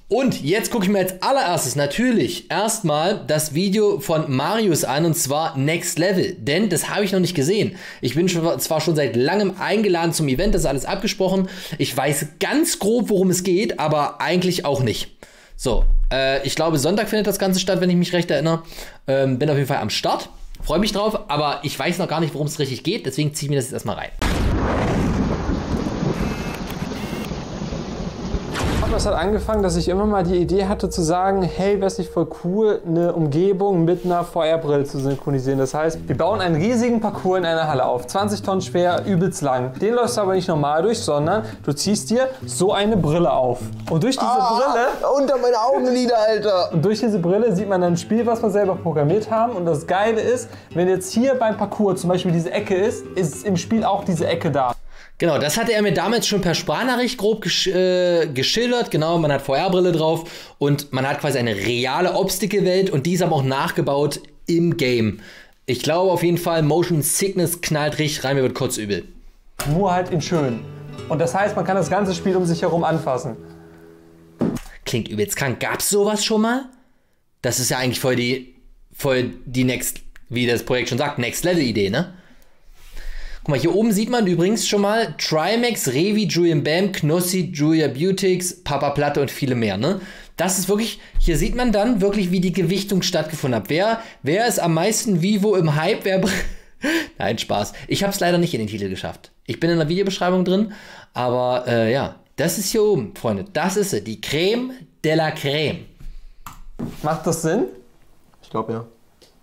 Und jetzt gucke ich mir als allererstes natürlich erstmal das Video von Marius an, und zwar Next Level, denn das habe ich noch nicht gesehen. Ich bin zwar schon seit langem eingeladen zum Event, das ist alles abgesprochen. Ich weiß ganz grob, worum es geht, aber eigentlich auch nicht. So, ich glaube, Sonntag findet das Ganze statt, wenn ich mich recht erinnere. Bin auf jeden Fall am Start, freue mich drauf, aber ich weiß noch gar nicht, worum es richtig geht, deswegen ziehe ich mir das jetzt erstmal rein. Das hat angefangen, dass ich immer mal die Idee hatte zu sagen, hey, wäre es nicht voll cool, eine Umgebung mit einer VR-Brille zu synchronisieren. Das heißt, wir bauen einen riesigen Parcours in einer Halle auf, 20 Tonnen schwer, übelst lang. Den läufst du aber nicht normal durch, sondern du ziehst dir so eine Brille auf. Und durch diese Brille... Unter meine Augenlider, Alter! Und durch diese Brille sieht man dann ein Spiel, was wir selber programmiert haben. Und das Geile ist, wenn jetzt hier beim Parcours zum Beispiel diese Ecke ist im Spiel auch diese Ecke da. Genau, das hatte er mir damals schon per Sprachnachricht grob geschildert. Genau, man hat VR-Brille drauf und man hat quasi eine reale Obstacle-Welt und die ist aber auch nachgebaut im Game. Ich glaube auf jeden Fall, Motion Sickness knallt richtig rein, mir wird kotzübel. Nur halt in schön. Und das heißt, man kann das ganze Spiel um sich herum anfassen. Klingt übelst krank. Gab's sowas schon mal? Das ist ja eigentlich voll die Next, wie das Projekt schon sagt, Next-Level-Idee, ne? Guck mal, hier oben sieht man übrigens schon mal Trimax, Revi, Julian Bam, Knossi, Julia Beautix, Papa Platte und viele mehr, ne? Das ist wirklich, hier sieht man dann wirklich, wie die Gewichtung stattgefunden hat. Wer ist am meisten Vivo im Hype? Nein, Spaß. Ich habe es leider nicht in den Titel geschafft. Ich bin in der Videobeschreibung drin, aber ja, das ist hier oben, Freunde. Das ist sie, die Creme de la Creme. Macht das Sinn? Ich glaube, ja.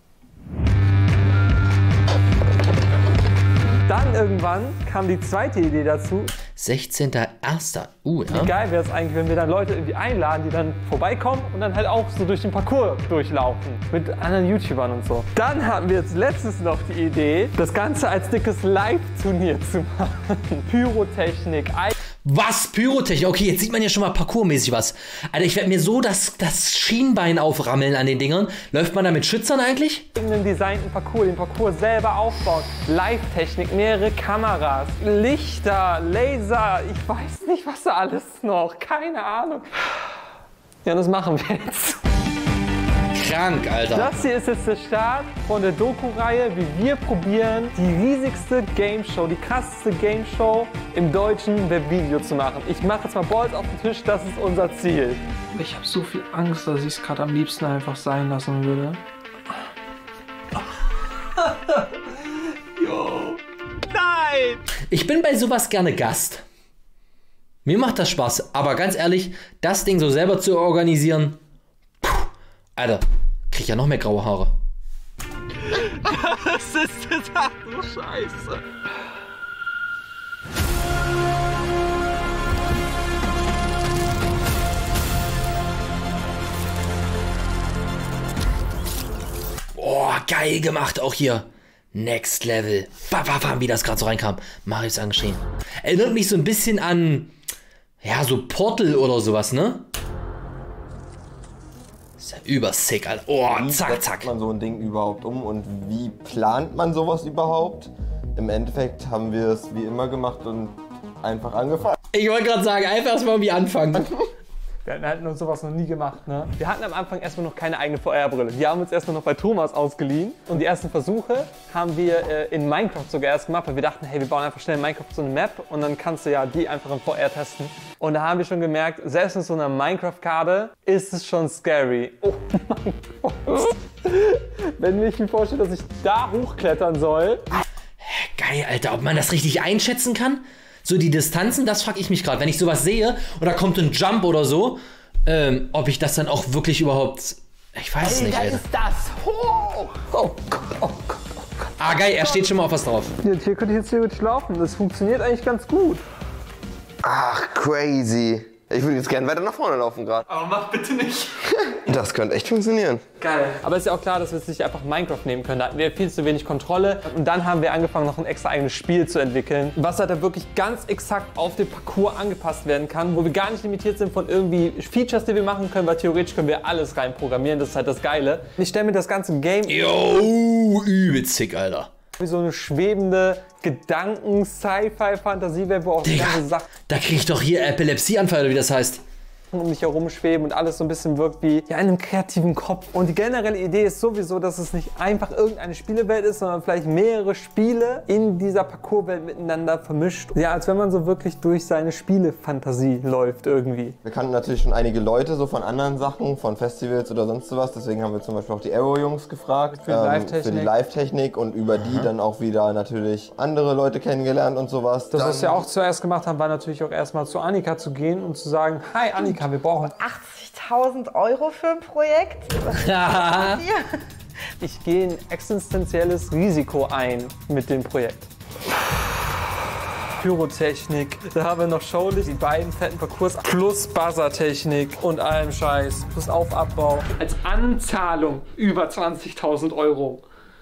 Dann irgendwann kam die zweite Idee dazu. 16.01. Ja. Wie geil wäre es eigentlich, wenn wir dann Leute irgendwie einladen, die dann vorbeikommen und dann halt auch so durch den Parcours durchlaufen. Mit anderen YouTubern und so. Dann hatten wir jetzt letztens noch die Idee, das Ganze als dickes Live-Turnier zu machen. Pyrotechnik. Was? Pyrotechnik? Okay, jetzt sieht man ja schon mal parkourmäßig was. Alter, ich werde mir so das Schienbein auframmeln an den Dingern. Läuft man da mit Schützern eigentlich? Einen designten Parcours, den Parcours selber aufbauen. Live-Technik, mehrere Kameras, Lichter, Laser, ich weiß nicht, was da alles noch. Keine Ahnung. Ja, das machen wir jetzt. Krank, Alter. Das hier ist jetzt der Start von der Doku-Reihe, wie wir probieren, die riesigste Game-Show, die krasseste Game-Show im deutschen Webvideo zu machen. Ich mache jetzt mal Balls auf den Tisch, das ist unser Ziel. Ich habe so viel Angst, dass ich es gerade am liebsten einfach sein lassen würde. Jo. Nein! Ich bin bei sowas gerne Gast. Mir macht das Spaß, aber ganz ehrlich, das Ding so selber zu organisieren, Alter, krieg ja noch mehr graue Haare. Was ist das? Ach du Scheiße. Oh, geil gemacht auch hier. Next Level. Wie das gerade so reinkam. Marius angeschrien. Erinnert mich so ein bisschen an, ja, so Portal oder sowas, ne? Ist ja übersick, Alter. Oh, zack, zack. Wie setzt man so ein Ding überhaupt um und wie plant man sowas überhaupt? Im Endeffekt haben wir es wie immer gemacht und einfach angefangen. Ich wollte gerade sagen, einfach erstmal irgendwie anfangen. Wir hatten uns sowas noch nie gemacht, ne? Wir hatten am Anfang erstmal noch keine eigene VR-Brille. Die haben uns erstmal noch bei Thomas ausgeliehen. Und die ersten Versuche haben wir in Minecraft sogar erst gemacht, weil wir dachten, hey, wir bauen einfach schnell in Minecraft so eine Map und dann kannst du ja die einfach in VR testen. Und da haben wir schon gemerkt, selbst mit so einer Minecraft-Karte ist es schon scary. Oh mein Gott. Wenn ich mir vorstelle, dass ich da hochklettern soll. Geil, Alter, ob man das richtig einschätzen kann? So die Distanzen, das frage ich mich gerade. Wenn ich sowas sehe und da kommt ein Jump oder so, ob ich das dann auch wirklich überhaupt... Ich weiß es nicht, Alter. Ist das hoch? Oh Gott, oh Gott, oh Gott. Ah, geil, er steht schon mal auf was drauf. Hier könnte ich jetzt theoretisch laufen. Das funktioniert eigentlich ganz gut. Ach, crazy. Ich würde jetzt gerne weiter nach vorne laufen gerade. Aber mach bitte nicht. Das könnte echt funktionieren. Geil. Aber ist ja auch klar, dass wir jetzt nicht einfach Minecraft nehmen können. Da hatten wir viel zu wenig Kontrolle. Und dann haben wir angefangen, noch ein extra eigenes Spiel zu entwickeln, was halt da wirklich ganz exakt auf den Parcours angepasst werden kann, wo wir gar nicht limitiert sind von irgendwie Features, die wir machen können, weil theoretisch können wir alles reinprogrammieren. Das ist halt das Geile. Ich stelle mir das ganze Game Jo, übelst sick, Alter. wie so eine schwebende Gedanken-Sci-Fi-Fantasie-Welt, wo auch die ganze Sache... Da krieg ich doch hier Epilepsieanfall, oder wie das heißt. um mich herum schweben und alles so ein bisschen wirkt wie in einem kreativen Kopf. Und die generelle Idee ist sowieso, dass es nicht einfach irgendeine Spielewelt ist, sondern vielleicht mehrere Spiele in dieser Parcourswelt miteinander vermischt. Ja, als wenn man so wirklich durch seine Spielefantasie läuft irgendwie. Wir kannten natürlich schon einige Leute so von anderen Sachen, von Festivals oder sonst was. Deswegen haben wir zum Beispiel auch die Aero-Jungs gefragt für die Live-Technik und über die dann auch wieder natürlich andere Leute kennengelernt und sowas. Das, was wir auch zuerst gemacht haben, war natürlich auch erstmal zu Annika zu gehen und zu sagen, hi Annika, wir brauchen 80.000 € für ein Projekt. Ich gehe ein existenzielles Risiko ein mit dem Projekt. Pyrotechnik, da haben wir noch Showlicht, die beiden fetten Parcours plus Buzzertechnik und allem Scheiß, plus Aufabbau. Als Anzahlung über 20.000 €.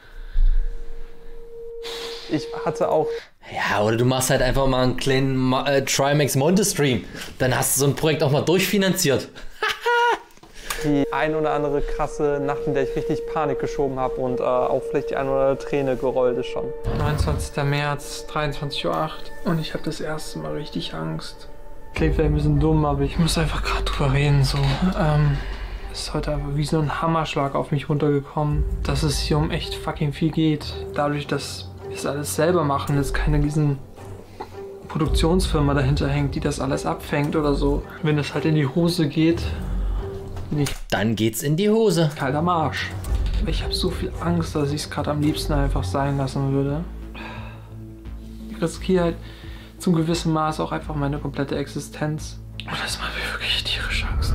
Ich hatte auch... Ja, oder du machst halt einfach mal einen kleinen Trimax Monte-Stream. Dann hast du so ein Projekt auch mal durchfinanziert. Die ein oder andere krasse Nacht, in der ich richtig Panik geschoben habe und auch vielleicht die ein oder andere Träne gerollt ist schon. 29. März, 23:08 Uhr und ich habe das erste Mal richtig Angst. Klingt vielleicht ein bisschen dumm, aber ich muss einfach gerade drüber reden. So. Ist heute einfach wie so ein Hammerschlag auf mich runtergekommen, dass es hier um echt fucking viel geht. Dadurch, dass wir es alles selber machen, jetzt keine riesen Produktionsfirma dahinter hängt, die das alles abfängt oder so. Wenn es halt in die Hose geht, bin ich Dann geht's in die Hose. kalt am Arsch. Ich habe so viel Angst, dass ich es gerade am liebsten einfach sein lassen würde. Ich riskiere halt zum gewissen Maß auch einfach meine komplette Existenz. Und das macht mir wirklich tierische Angst.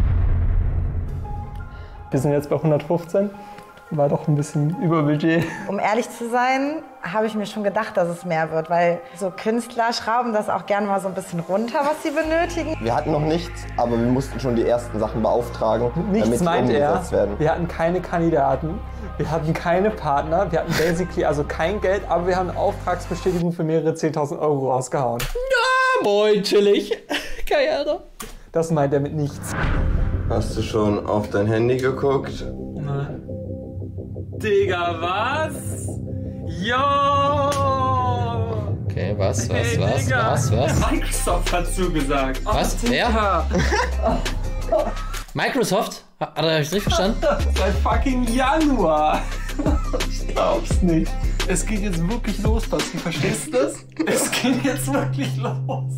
Wir sind jetzt bei 115. War doch ein bisschen über Budget. Um ehrlich zu sein, habe ich mir schon gedacht, dass es mehr wird, weil so Künstler schrauben das auch gerne mal so ein bisschen runter, was sie benötigen. Wir hatten noch nichts, aber wir mussten schon die ersten Sachen beauftragen, Nichts damit sie meint umgesetzt werden. Wir hatten keine Kandidaten, wir hatten keine Partner, wir hatten basically also kein Geld, aber wir haben eine Auftragsbestätigung für mehrere 10.000 € rausgehauen. Ja, moin, chillig. Geil, Alter. Das meint er mit nichts. Hast du schon auf dein Handy geguckt? Digga, was? Yo! Okay, was? Digga. Microsoft hat zugesagt. Was? Wer? Microsoft? Hat er das richtig verstanden? Seit fucking Januar. Ich glaub's nicht. Es geht jetzt wirklich los, Basti. Verstehst du das? Es geht jetzt wirklich los.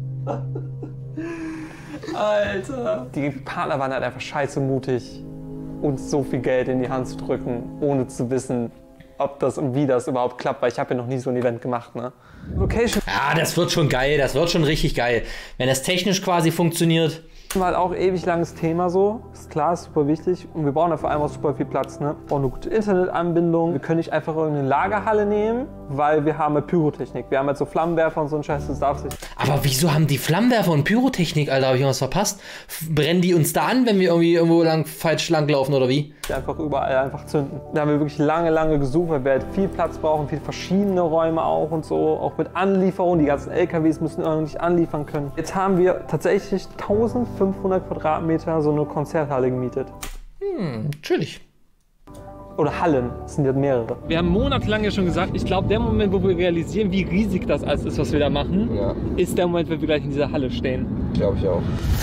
Alter. Die Partner waren halt einfach scheiße mutig, uns so viel Geld in die Hand zu drücken, ohne zu wissen, ob das und wie das überhaupt klappt, weil ich habe ja noch nie so ein Event gemacht, ne? Location Ja, das wird schon geil, das wird schon richtig geil. Wenn das technisch quasi funktioniert. war halt auch ewig langes Thema so. Ist klar, ist super wichtig. Und wir brauchen ja vor allem auch super viel Platz, ne? Wir brauchen eine gute Internetanbindung. Wir können nicht einfach irgendeine Lagerhalle nehmen, weil wir haben halt Pyrotechnik. Wir haben halt so Flammenwerfer und so ein Scheiß, das darf sich. Aber wieso haben die Flammenwerfer und Pyrotechnik, Alter, habe ich irgendwas verpasst? Brennen die uns da an, wenn wir irgendwie irgendwo falsch lang laufen oder wie? Einfach überall einfach zünden. Da haben wir wirklich lange gesucht, weil wir halt viel Platz brauchen, viele verschiedene Räume auch und so. Auch mit Anlieferung, die ganzen LKWs müssen irgendwie anliefern können. Jetzt haben wir tatsächlich 1500 Quadratmeter so eine Konzerthalle gemietet. Chillig. Oder Hallen, es sind ja mehrere. Wir haben monatelang ja schon gesagt, ich glaube, der Moment, wo wir realisieren, wie riesig das alles ist, was wir da machen, Ja, ist der Moment, wenn wir gleich in dieser Halle stehen. glaube ich auch.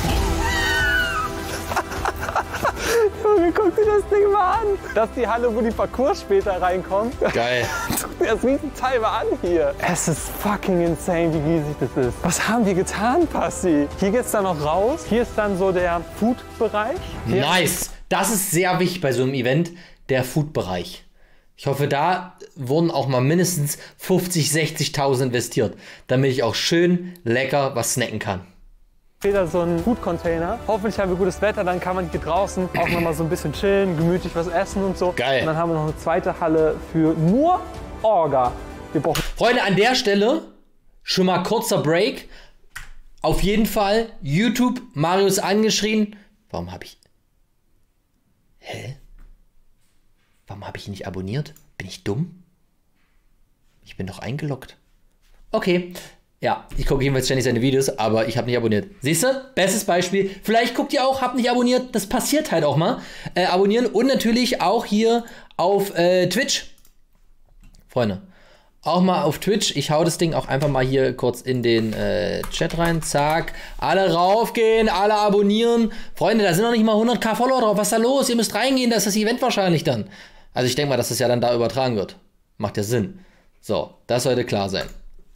Junge, guck dir das Ding mal an. Das ist die Halle, wo die Parcours später reinkommt. Geil. Guck dir das Riesenteil mal an hier. Es ist fucking insane, wie riesig das ist. Was haben wir getan, Passi? Hier geht's dann noch raus. Hier ist dann so der Food-Bereich. Hier Nice. Das ist sehr wichtig bei so einem Event, der Food-Bereich. Ich hoffe, da wurden auch mal mindestens 50.000, 60.000 investiert, damit ich auch schön lecker was snacken kann. später so ein Food-Container. Hoffentlich haben wir gutes Wetter, dann kann man hier draußen auch noch mal so ein bisschen chillen, gemütlich was essen und so. Geil. Und dann haben wir noch eine zweite Halle für nur Orga. Wir brauchen Freunde, an der Stelle schon mal kurzer Break. Auf jeden Fall YouTube, Marius angeschrien. Warum habe ich... Hä? Warum habe ich ihn nicht abonniert? Bin ich dumm? Ich bin doch eingeloggt. Okay. Ja, ich gucke jedenfalls ständig seine Videos, aber ich habe nicht abonniert. Siehst du? Bestes Beispiel. Vielleicht guckt ihr auch, habt nicht abonniert. Das passiert halt auch mal. Abonnieren und natürlich auch hier auf Twitch. Freunde, auch mal auf Twitch. Ich hau das Ding auch einfach mal hier kurz in den Chat rein. Zack. Alle raufgehen, alle abonnieren. Freunde, da sind noch nicht mal 100.000 Follower drauf. Was ist da los? Ihr müsst reingehen, das ist das Event wahrscheinlich dann. Also ich denke mal, dass das ja dann da übertragen wird. Macht ja Sinn. So, das sollte klar sein.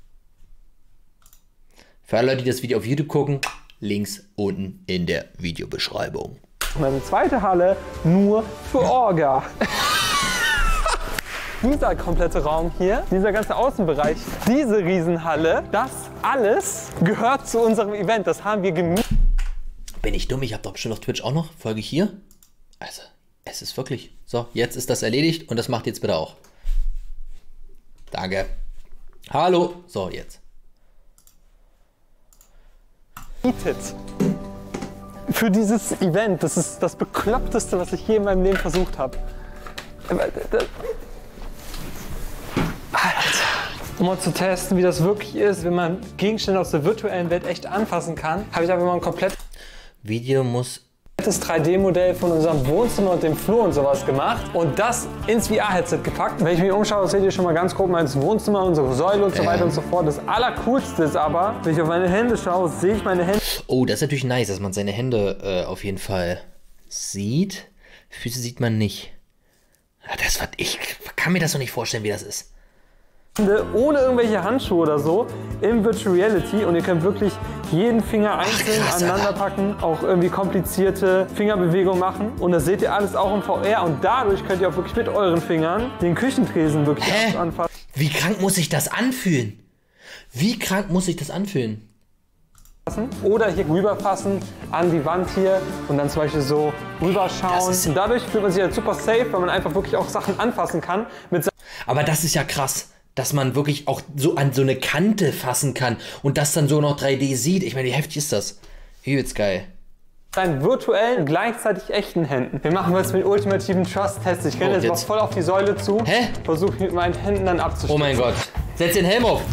Für alle Leute, die das Video auf YouTube gucken, Links unten in der Videobeschreibung. Und eine zweite Halle nur für Orga. Dieser komplette Raum hier, dieser ganze Außenbereich, diese Riesenhalle, das alles gehört zu unserem Event. Das haben wir gemietet. Bin ich dumm? Ich habe doch bestimmt auf Twitch auch noch. Folge hier. Also, es ist wirklich. So, jetzt ist das erledigt und das macht jetzt bitte auch. Danke. Hallo. So, jetzt. Für dieses Event, das ist das Bekloppteste, was ich je in meinem Leben versucht habe. Um mal zu testen, wie das wirklich ist, wenn man Gegenstände aus der virtuellen Welt echt anfassen kann, habe ich einfach mal ein komplettes Video muss 3D-Modell von unserem Wohnzimmer und dem Flur und sowas gemacht und das ins VR-Headset gepackt. Wenn ich mich umschaue, seht ihr schon mal ganz grob mein Wohnzimmer, unsere Säule und so weiter und so fort. Das Allercoolste ist aber, wenn ich auf meine Hände schaue, sehe ich meine Hände. Oh, das ist natürlich nice, dass man seine Hände auf jeden Fall sieht. Füße sieht man nicht. Ich kann mir das noch nicht vorstellen, wie das ist. Ohne irgendwelche Handschuhe oder so in Virtual Reality und ihr könnt wirklich jeden Finger einzeln aneinander packen, auch irgendwie komplizierte Fingerbewegungen machen und das seht ihr alles auch im VR und dadurch könnt ihr auch wirklich mit euren Fingern den Küchentresen wirklich anfassen. Wie krank muss sich das anfühlen? Wie krank muss sich das anfühlen? Oder hier rüberfassen an die Wand hier und dann zum Beispiel so rüberschauen. Und dadurch fühlt man sich halt super safe, weil man einfach wirklich auch Sachen anfassen kann. Aber das ist ja krass, dass man wirklich auch so an so eine Kante fassen kann und das dann so noch 3D sieht. Ich meine, wie heftig ist das? Übelst geil. Deinen virtuellen, gleichzeitig echten Händen. Wir machen jetzt mit ultimativen Trust-Test. Ich renne jetzt mal voll auf die Säule zu. Hä? Versuche mit meinen Händen dann abzustützen. Oh mein Gott. Setz den Helm auf.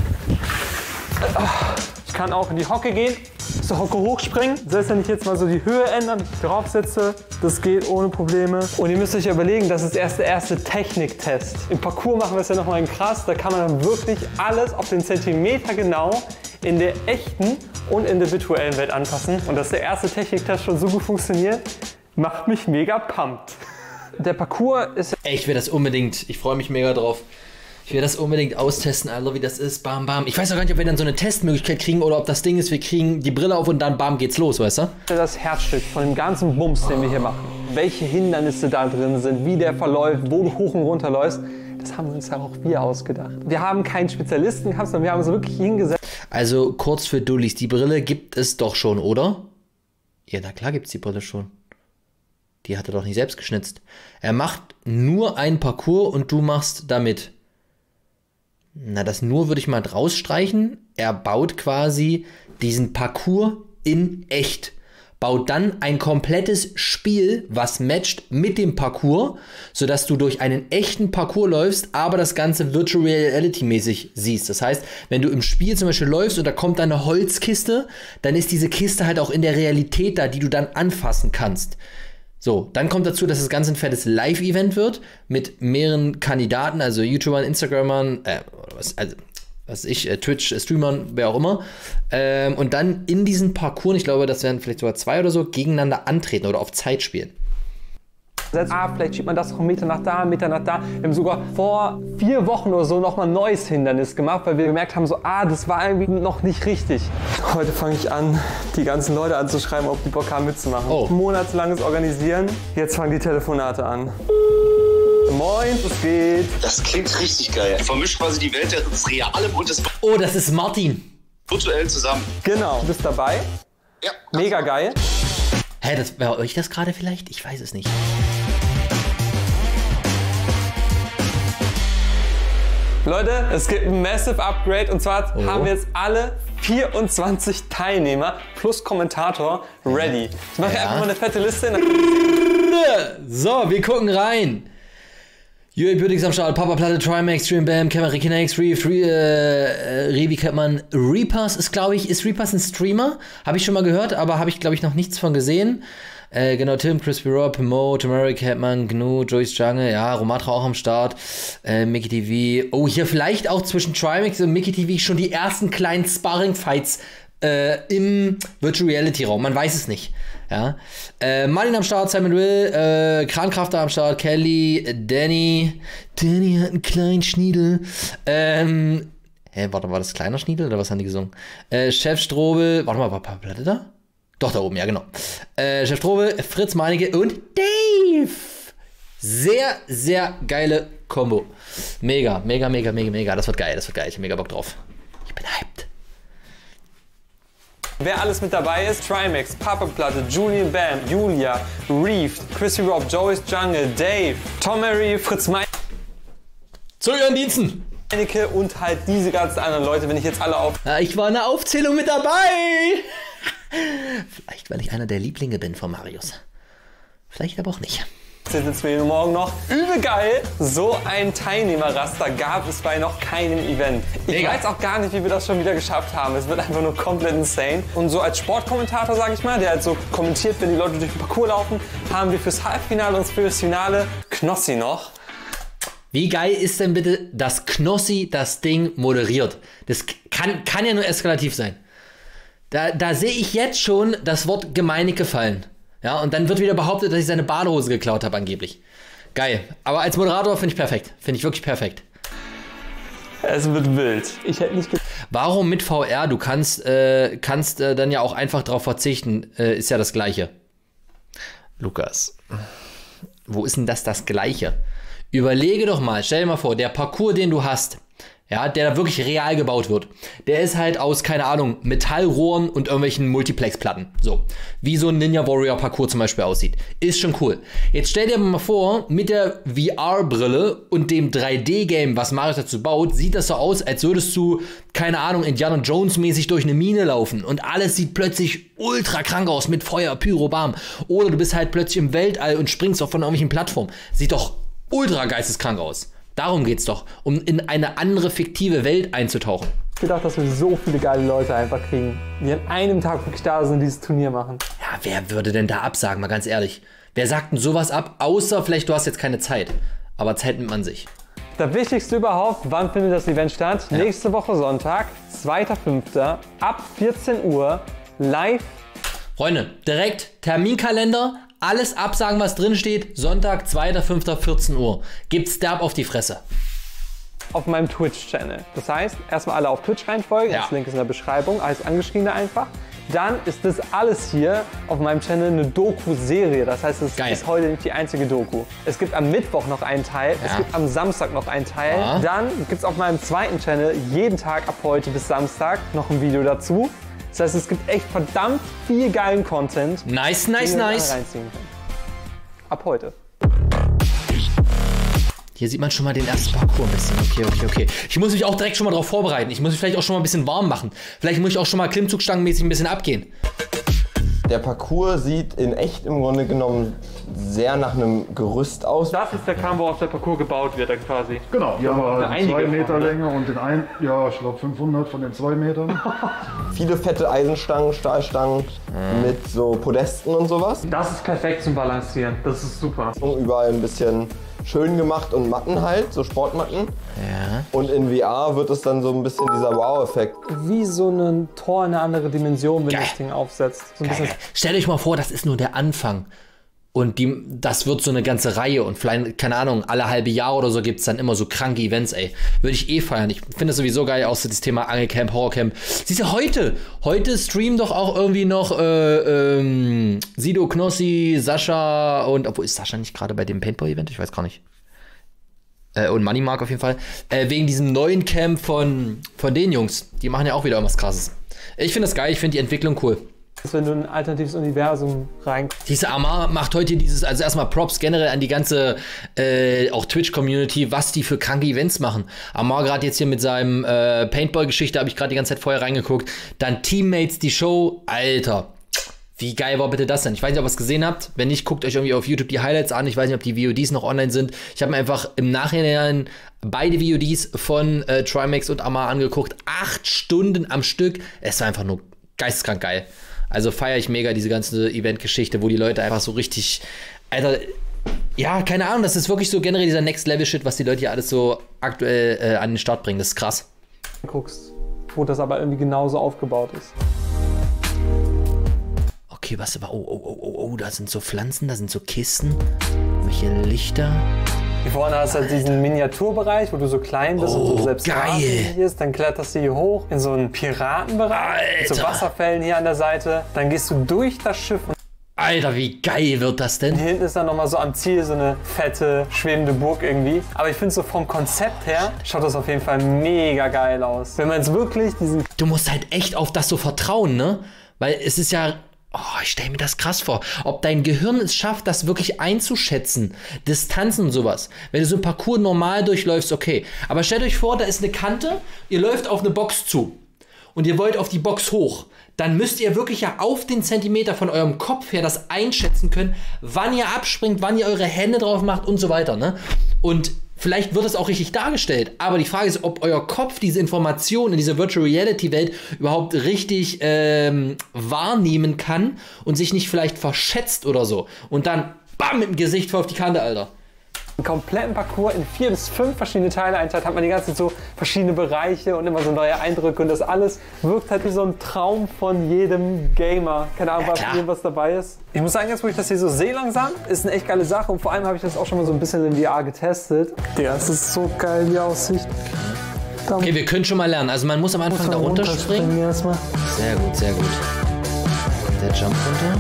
Ich kann auch in die Hocke gehen, zur Hocke hochspringen. Selbst wenn ich jetzt mal so die Höhe ändern, drauf sitze, das geht ohne Probleme. Und ihr müsst euch überlegen, das ist erst der erste Techniktest. Im Parcours machen wir es ja nochmal in krass. Da kann man dann wirklich alles auf den Zentimeter genau in der echten und in der virtuellen Welt anpassen. Und dass der erste Techniktest schon so gut funktioniert, macht mich mega pumped. Der Parcours ist... Ey, ich will das unbedingt. Ich freue mich mega drauf. Ich will das unbedingt austesten, Alter, wie das ist. Bam, bam. Ich weiß auch gar nicht, ob wir dann so eine Testmöglichkeit kriegen oder ob das Ding ist, wir kriegen die Brille auf und dann bam, geht's los, weißt du? Das Herzstück von dem ganzen Bums, den wir hier machen. Welche Hindernisse da drin sind, wie der verläuft, wo du hoch und runter läufst. Das haben uns ja auch wir ausgedacht. Wir haben keinen Spezialisten gehabt, sondern wir haben uns wirklich hingesetzt. Also kurz für Dullis, die Brille gibt es doch schon, oder? Ja, na klar gibt's die Brille schon. Die hat er doch nicht selbst geschnitzt. Er macht nur einen Parcours und du machst damit. Na, das nur würde ich mal draus streichen. Er baut quasi diesen Parcours in echt. Baut dann ein komplettes Spiel, was matcht mit dem Parcours, sodass du durch einen echten Parcours läufst, aber das Ganze Virtual Reality mäßig siehst. Das heißt, wenn du im Spiel zum Beispiel läufst und da kommt dann eine Holzkiste, dann ist diese Kiste halt auch in der Realität da, die du dann anfassen kannst. So, dann kommt dazu, dass das Ganze ein fettes Live-Event wird mit mehreren Kandidaten, also YouTubern, Instagrammern, Twitch-Streamern, wer auch immer. Und dann in diesen Parcours, ich glaube, das werden vielleicht sogar 2 oder so, gegeneinander antreten oder auf Zeit spielen. Vielleicht schiebt man das noch einen Meter nach da, einen Meter nach da. Wir haben sogar vor 4 Wochen oder so nochmal ein neues Hindernis gemacht, weil wir gemerkt haben, so, das war irgendwie noch nicht richtig. Heute fange ich an, die ganzen Leute anzuschreiben, ob die Bock haben mitzumachen. Oh. Monatelanges Organisieren, jetzt fangen die Telefonate an. Moin, was geht? Das klingt richtig geil. Du vermischst quasi die Welt des Realen und des Oh, das ist Martin. virtuell zusammen. Genau. Du bist dabei? Ja. Mega geil. Hä, das war euch das gerade vielleicht? Ich weiß es nicht. Leute, es gibt ein Massive Upgrade und zwar haben wir jetzt alle 24 Teilnehmer plus Kommentator ready. Ich mache einfach mal eine fette Liste. So, wir gucken rein. UA Beauty am Start, Papa Platte, Trimax, Stream Bam, Camera, Kinex, Revi kennt man. Reapers ist, glaube ich, ist Reapers ein Streamer? Habe ich schon mal gehört, aber habe ich, glaube ich, noch nichts von gesehen. Genau, Tim, Crispy Rob, Mo, Tamari, Catman, Gnu, Joyce Jungle, ja, Romatra auch am Start, Mickey TV. Oh, hier vielleicht auch zwischen Trimax und Mickey TV schon die ersten kleinen Sparring-Fights im Virtual Reality Raum. Man weiß es nicht. Ja. Martin am Start, Simon Will, Krankrafter am Start, Kelly, Danny. Danny hat einen kleinen Schniedel. Warte, war das kleiner Schniedel oder was haben die gesungen? Chef Strobel, warte mal, war Platte da? Doch, da oben, ja, genau. Chef Strobel, Fritz Meinecke und Dave. Sehr, sehr geile Kombo. Mega. Das wird geil, Ich hab mega Bock drauf. Ich bin hyped. Wer alles mit dabei ist: Trimax, Papa Platte, Julian Bam, Julia, Reef, Chrissy Rob, Joyce Jungle, Dave, Tom Mary, Fritz Meinecke. Zu Ihren Diensten. Und halt diese ganzen anderen Leute, wenn ich jetzt alle auf... Ja, ich war in der Aufzählung mit dabei. Vielleicht, weil ich einer der Lieblinge bin von Marius. Vielleicht aber auch nicht. Sitzen wir morgen noch. Übel geil. So ein Teilnehmerraster gab es bei noch keinem Event. Ich weiß auch gar nicht, wie wir das schon wieder geschafft haben. Es wird einfach nur komplett insane. Und so als Sportkommentator, sage ich mal, der halt so kommentiert, wenn die Leute durch den Parcours laufen, haben wir fürs Halbfinale und fürs Finale Knossi noch. Wie geil ist denn bitte, dass Knossi das Ding moderiert? Das kann ja nur eskalativ sein. Da sehe ich jetzt schon das Wort Gemeinecke fallen. Ja, und dann wird wieder behauptet, dass ich seine Badehose geklaut habe angeblich. Geil. Aber als Moderator finde ich perfekt. Finde ich wirklich perfekt. Es wird wild. Ich hätte nicht Warum mit VR? Du kannst dann ja auch einfach drauf verzichten. Ist ja das Gleiche. Lukas, wo ist denn das Gleiche? Überlege doch mal, stell dir mal vor, der Parcours, den du hast, ja, der da wirklich real gebaut wird, der ist halt aus, keine Ahnung, Metallrohren und irgendwelchen Multiplex-Platten. So, wie so ein Ninja Warrior Parcours zum Beispiel aussieht. Ist schon cool. Jetzt stell dir mal vor, mit der VR-Brille und dem 3D-Game, was Mario dazu baut, sieht das so aus, als würdest du, keine Ahnung, Indiana Jones-mäßig durch eine Mine laufen und alles sieht plötzlich ultra krank aus mit Feuer, Pyro, Bam. Oder du bist halt plötzlich im Weltall und springst auch von irgendwelchen Plattformen. Sieht doch ultra geisteskrank aus. Darum geht's doch, um in eine andere fiktive Welt einzutauchen. Ich gedacht, dass wir so viele geile Leute einfach kriegen, die an einem Tag wirklich da sind und dieses Turnier machen. Ja, wer würde denn da absagen, mal ganz ehrlich? Wer sagt denn sowas ab, außer vielleicht du hast jetzt keine Zeit. Aber Zeit nimmt man sich. Das Wichtigste überhaupt, wann findet das Event statt? Ja. Nächste Woche Sonntag, 2.5. ab 14 Uhr, live. Freunde, direkt Terminkalender. Alles absagen, was drin steht. Sonntag, 2.5., 14 Uhr. Gibt's derb auf die Fresse. Auf meinem Twitch-Channel. Das heißt, erstmal alle auf Twitch reinfolgen. Ja. Das Link ist in der Beschreibung. Alles angeschrieben einfach. Dann ist das alles hier auf meinem Channel eine Doku-Serie. Das heißt, es ist heute nicht die einzige Doku. Es gibt am Mittwoch noch einen Teil. Ja. Es gibt am Samstag noch einen Teil. Ja. Dann gibt es auf meinem zweiten Channel jeden Tag ab heute bis Samstag noch ein Video dazu. Das heißt, es gibt echt verdammt viel geilen Content. Nice. Ab heute. Hier sieht man schon mal den ersten Parcours ein bisschen. Okay. Ich muss mich auch direkt schon mal darauf vorbereiten. Ich muss mich vielleicht auch schon mal ein bisschen warm machen. Vielleicht muss ich auch schon mal klimmzugstangenmäßig ein bisschen abgehen. Der Parcours sieht in echt im Grunde genommen sehr nach einem Gerüst aus. Das ist der Kram, worauf der Parcours gebaut wird dann quasi. Genau, hier haben wir halt 2 Meter Länge und den einen, ja, ich glaube 500 von den 2 Metern. Viele fette Eisenstangen, Stahlstangen mit so Podesten und sowas. Das ist perfekt zum Balancieren, das ist super. Überall ein bisschen schön gemacht und Matten halt, so Sportmatten. Ja. Und in VR wird es dann so ein bisschen dieser Wow-Effekt. Wie so ein Tor in eine andere Dimension, wenn das Ding aufsetzt. So ein bisschen. Stellt euch mal vor, das ist nur der Anfang. Und das wird so eine ganze Reihe und vielleicht, keine Ahnung, alle halbe Jahr oder so gibt es dann immer so kranke Events, ey. Würde ich feiern. Ich finde es sowieso geil, auch so das Thema Angelcamp, Horrorcamp. Siehst du, heute streamen doch auch irgendwie noch Sido, Knossi, Sascha und, obwohl ist Sascha nicht gerade bei dem Paintball-Event? Ich weiß gar nicht. Und Money Mark auf jeden Fall. Wegen diesem neuen Camp von den Jungs. Die machen ja auch wieder irgendwas Krasses. Ich finde das geil, ich finde die Entwicklung cool. Wenn du in ein alternatives Universum reinkommst. Diese Amar macht heute also erstmal Props generell an die ganze, auch Twitch-Community, was die für kranke Events machen. Amar gerade jetzt hier mit seinem Paintball-Geschichte, habe ich gerade die ganze Zeit vorher reingeguckt. Dann Teammates, die Show, Alter. Wie geil war bitte das denn? Ich weiß nicht, ob ihr es gesehen habt. Wenn nicht, guckt euch irgendwie auf YouTube die Highlights an. Ich weiß nicht, ob die VODs noch online sind. Ich habe mir einfach im Nachhinein beide VODs von Trimax und Amar angeguckt. 8 Stunden am Stück. Es war einfach nur geisteskrank geil. Also feiere ich mega diese ganze Event-Geschichte, wo die Leute einfach so richtig, Alter, ja, keine Ahnung, das ist wirklich so generell dieser Next-Level-Shit, was die Leute hier alles so aktuell an den Start bringen. Das ist krass. Guckst, wo das aber irgendwie genauso aufgebaut ist. Okay, was aber, oh, da sind so Pflanzen, da sind so Kisten, welche Lichter. Hier vorne hast du halt diesen Miniaturbereich, wo du so klein bist und du selbst ist. Dann kletterst du hier hoch in so einen Piratenbereich, mit so Wasserfällen hier an der Seite. Dann gehst du durch das Schiff. Alter, wie geil wird das denn? Hier hinten ist dann nochmal so am Ziel so eine fette, schwebende Burg irgendwie. Aber ich finde so vom Konzept her schaut das auf jeden Fall mega geil aus. Wenn man jetzt wirklich diesen... Du musst halt echt auf das so vertrauen, ne? Weil es ist ja... Oh, ich stelle mir das krass vor. Ob dein Gehirn es schafft, das wirklich einzuschätzen. Distanzen und sowas. Wenn du so ein Parcours normal durchläufst, okay. Aber stellt euch vor, da ist eine Kante, ihr läuft auf eine Box zu. Und ihr wollt auf die Box hoch. Dann müsst ihr wirklich ja auf den Zentimeter von eurem Kopf her das einschätzen können, wann ihr abspringt, wann ihr eure Hände drauf macht und so weiter, ne? Und vielleicht wird es auch richtig dargestellt, aber die Frage ist, ob euer Kopf diese Informationen in dieser Virtual Reality Welt überhaupt richtig wahrnehmen kann und sich nicht vielleicht verschätzt oder so. Und dann, bam, mit dem Gesicht voll auf die Kante, Alter. Einen kompletten Parcours in 4 bis 5 verschiedene Teile einteilt, hat man die ganze Zeit so verschiedene Bereiche und immer so neue Eindrücke und das alles wirkt halt wie so ein Traum von jedem Gamer. Keine Ahnung, was dabei ist. Ich muss sagen, jetzt wo ich das hier so sehe langsam, ist eine echt geile Sache und vor allem habe ich das auch schon mal so ein bisschen in VR getestet. Ja, es ist so geil, die Aussicht. Okay, wir können schon mal lernen. Also man muss am Anfang da runterspringen. Sehr gut, sehr gut. Der Jump runter.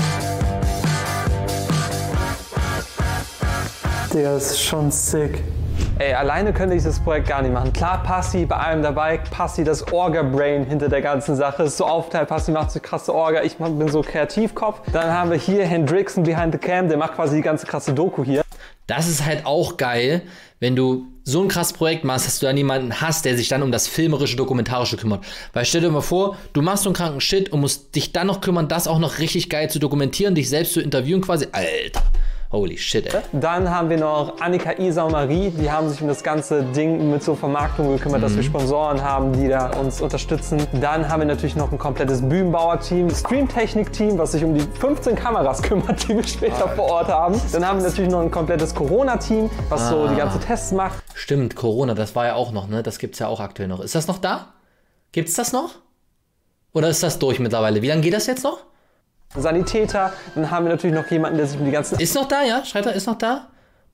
Der ist schon sick. Ey, alleine könnte ich das Projekt gar nicht machen. Klar, Passi bei allem dabei, Passi das Orga-Brain hinter der ganzen Sache. Ist so aufteilt, Passi macht so krasse Orga, ich bin so Kreativkopf. Dann haben wir hier Hendrickson behind the cam, der macht quasi die ganze krasse Doku hier. Das ist halt auch geil, wenn du so ein krasses Projekt machst, dass du dann jemanden hast, der sich dann um das filmerische, dokumentarische kümmert. Weil stell dir mal vor, du machst so einen kranken Shit und musst dich dann noch kümmern, das auch noch richtig geil zu dokumentieren, dich selbst zu interviewen quasi. Alter. Holy shit, ey. Dann haben wir noch Annika, Isa und Marie, die haben sich um das ganze Ding mit so Vermarktung gekümmert, dass wir Sponsoren haben, die da uns unterstützen. Dann haben wir natürlich noch ein komplettes Bühnenbauer-Team, Streamtechnik-Team, was sich um die 15 Kameras kümmert, die wir später vor Ort haben. Dann haben wir natürlich noch ein komplettes Corona-Team, was so die ganzen Tests macht. Stimmt, Corona, das war ja auch noch, ne? Das gibt's ja auch aktuell noch. Ist das noch da? Gibt's das noch? Oder ist das durch mittlerweile? Wie lange geht das jetzt noch? Sanitäter, dann haben wir natürlich noch jemanden, der sich um die ganzen... Ist noch da, ja? Schreibt er, ist noch da?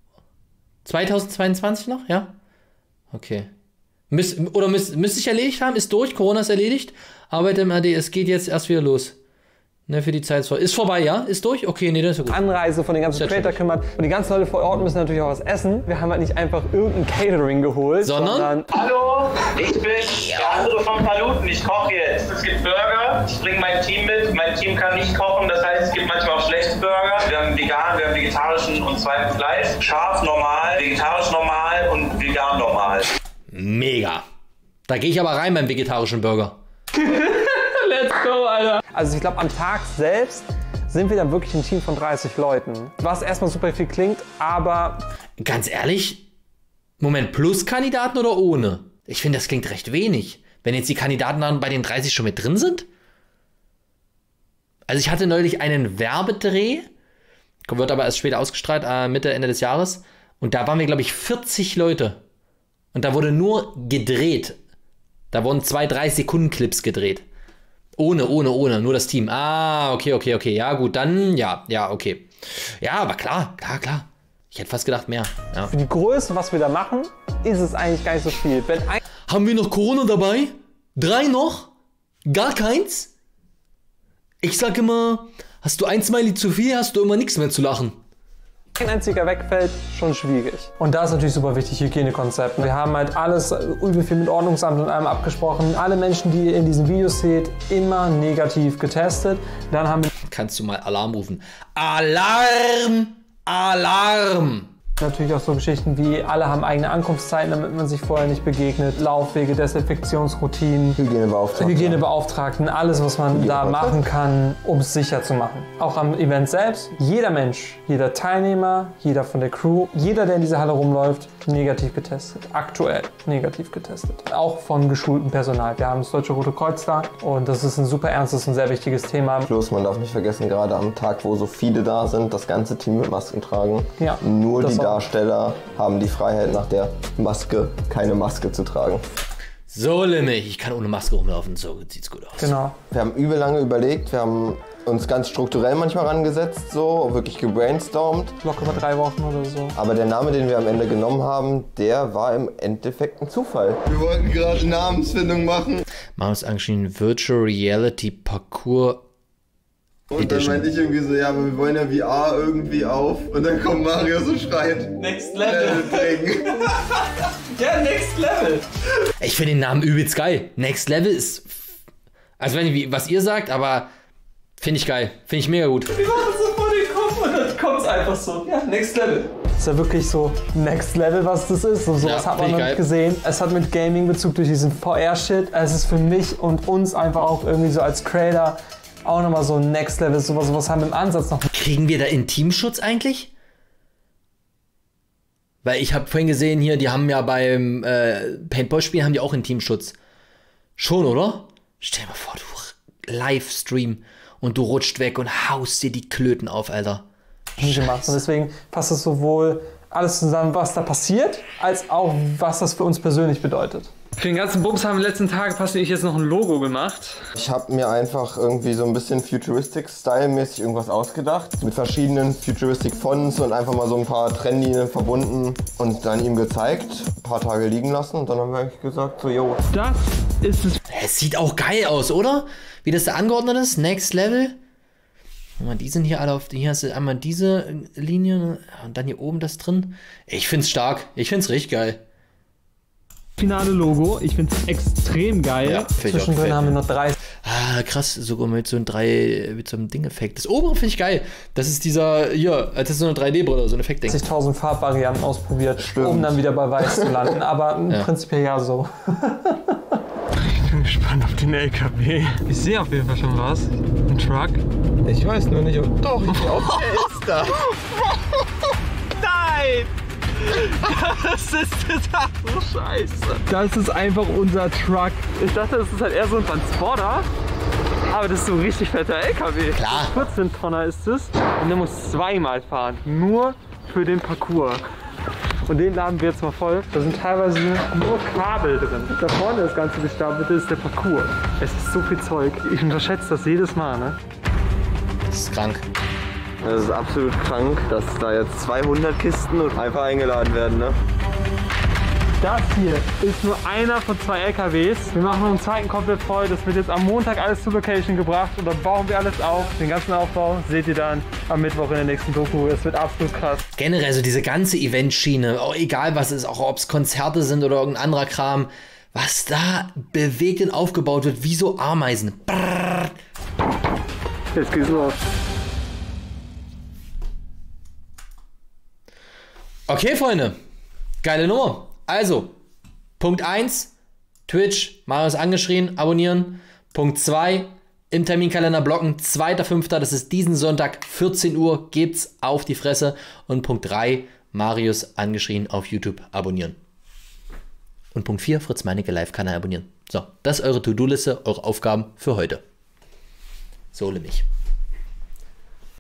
2022 noch, ja? Okay. Müsste ich erledigt haben, ist durch, Corona ist erledigt. Arbeit im AD, es geht jetzt erst wieder los. Ne, für die Zeit ist vorbei, ja? Ist durch? Okay, nee, das ist ja gut. Anreise von den ganzen Creator kümmert. Und die ganzen Leute vor Ort müssen natürlich auch was essen. Wir haben halt nicht einfach irgendein Catering geholt, sondern... Hallo, ich bin der andere von Paluten. Ich koche jetzt. Es gibt Burger. Ich bringe mein Team mit. Mein Team kann nicht kochen. Das heißt, es gibt manchmal auch schlechte Burger. Wir haben vegan, wir haben vegetarischen und zweiten Fleisch. Scharf normal, vegetarisch normal und vegan normal. Mega. Da gehe ich aber rein beim vegetarischen Burger. Let's go, Alter. Also ich glaube, am Tag selbst sind wir dann wirklich ein Team von 30 Leuten. Was erstmal super viel klingt, aber... Ganz ehrlich, Moment, plus Kandidaten oder ohne? Ich finde, das klingt recht wenig. Wenn jetzt die Kandidaten dann bei den 30 schon mit drin sind? Also ich hatte neulich einen Werbedreh, wird aber erst später ausgestrahlt, Mitte, Ende des Jahres. Und da waren wir, glaube ich, 40 Leute. Und da wurde nur gedreht. Da wurden 2 30-Sekunden-Clips gedreht. Ohne, nur das Team. Ah, okay. Ja, gut, dann, ja, okay. Ja, aber klar. Ich hätte fast gedacht, mehr. Ja. Für die Größe, was wir da machen, ist es eigentlich gar nicht so viel. Haben wir noch Corona dabei? 3 noch? Gar keins? Ich sag immer, hast du ein Smiley zu viel, hast du immer nichts mehr zu lachen. Ein einziger wegfällt, schon schwierig. Und da ist natürlich super wichtig, Hygienekonzept. Wir haben halt alles übel viel mit Ordnungsamt und allem abgesprochen. Alle Menschen, die ihr in diesen Videos seht, immer negativ getestet. Dann haben wir... Kannst du mal Alarm rufen? Alarm! Natürlich auch so Geschichten wie, alle haben eigene Ankunftszeiten, damit man sich vorher nicht begegnet. Laufwege, Desinfektionsroutinen, Hygienebeauftragten, alles, was man da machen kann, um es sicher zu machen. Auch am Event selbst, jeder Mensch, jeder Teilnehmer, jeder von der Crew, jeder, der in dieser Halle rumläuft, negativ getestet. Aktuell negativ getestet. Auch von geschultem Personal. Wir haben das Deutsche Rote Kreuz da und das ist ein super ernstes und sehr wichtiges Thema. Plus, man darf nicht vergessen, gerade am Tag, wo so viele da sind, das ganze Team mit Masken tragen. Ja, nur die Darsteller haben die Freiheit, nach der Maske keine Maske zu tragen. So Limmig, ich kann ohne Maske rumlaufen, so sieht's gut aus. Genau. Wir haben übel lange überlegt, wir haben uns ganz strukturell manchmal rangesetzt, so wirklich gebrainstormt. Locker mal 3 Wochen oder so. Aber der Name, den wir am Ende genommen haben, der war im Endeffekt ein Zufall. Wir wollten gerade Namensfindung machen. Marius angeschrieben, Virtual Reality Parcours. Und dann meinte ich irgendwie so, ja, aber wir wollen ja VR irgendwie auf. Und dann kommt Marius und schreit, Next Level. Ja, Next Level. Ich finde den Namen übelst geil. Next Level ist, also wenn ich, was ihr sagt, aber finde ich geil. Finde ich mega gut. Wir machen so vor den Kopf und dann kommt es einfach so. Ja, Next Level. Das ist ja wirklich so Next Level, was das ist. So was hat man noch nicht gesehen. Es hat mit Gaming-Bezug durch diesen VR-Shit. Es ist für mich und uns einfach auch irgendwie so als Creator auch nochmal so ein Next Level. Sowas haben wir im Ansatz noch. Kriegen wir da Intimschutz eigentlich? Weil ich habe vorhin gesehen hier, die haben ja beim Paintball-Spiel haben die auch Intimschutz. Schon, oder? Stell dir mal vor, du Livestream und du rutscht weg und haust dir die Klöten auf, Alter. Gemacht. Und deswegen passt es sowohl alles zusammen, was da passiert, als auch, was das für uns persönlich bedeutet. Für den ganzen Bums haben wir in den letzten Tagen ich jetzt noch ein Logo gemacht. Ich habe mir einfach irgendwie so ein bisschen Futuristic-Style-mäßig irgendwas ausgedacht. Mit verschiedenen Futuristic-Fonts und einfach mal so ein paar Trennlinien verbunden und dann ihm gezeigt, ein paar Tage liegen lassen und dann haben wir eigentlich gesagt, so, yo. Das ist es. Es sieht auch geil aus, oder? Wie das da angeordnet ist, Next Level. Die sind hier alle hier hast du einmal diese Linie und dann hier oben das drin. Ich find's stark, ich find's richtig geil. Finale Logo, ich find's extrem geil. Ja, zwischendrin haben wir noch 3. Ah, krass, sogar mit so einem Ding-Effekt. Das obere finde ich geil. Das ist dieser, hier, das ist so eine 3D-Brille, so ein Effekt-Ding. 60.000 Farbvarianten ausprobiert, um dann wieder bei Weiß zu landen, aber prinzipiell ja so. Ich bin gespannt auf den LKW. Ich sehe auf jeden Fall schon was. Ein Truck. Ich weiß nur nicht, ob doch, ich glaube, der ist da. Nein! Das ist total so scheiße. Das ist einfach unser Truck. Ich dachte, das ist halt eher so ein Transporter. Aber das ist so ein richtig fetter LKW. Klar. 14 Tonner ist es. Und der muss zweimal fahren. Nur für den Parcours. Und den laden wir jetzt mal voll. Da sind teilweise nur Kabel drin. Da vorne das ganze gestapelte ist der Parcours. Es ist so viel Zeug. Ich unterschätze das jedes Mal, ne? Das ist krank. Das ist absolut krank, dass da jetzt 200 Kisten und einfach eingeladen werden, ne? Das hier ist nur einer von 2 LKWs. Wir machen noch einen zweiten komplett voll. Das wird jetzt am Montag alles zur Location gebracht und dann bauen wir alles auf. Den ganzen Aufbau seht ihr dann am Mittwoch in der nächsten Doku. Es wird absolut krass. Generell so diese ganze Eventschiene, auch egal was es ist, auch ob es Konzerte sind oder irgendein anderer Kram, was da bewegt und aufgebaut wird, wie so Ameisen. Brrr. Jetzt geht's los. Okay, Freunde, geile Nummer. Also, Punkt 1, Twitch, Marius angeschrien, abonnieren. Punkt 2, im Terminkalender blocken, 2.5., das ist diesen Sonntag, 14 Uhr, gebt's auf die Fresse. Und Punkt 3, Marius angeschrien auf YouTube, abonnieren. Und Punkt 4, Fritz Meinecke Live-Kanal abonnieren. So, das ist eure To-Do-Liste, eure Aufgaben für heute. So nämlich.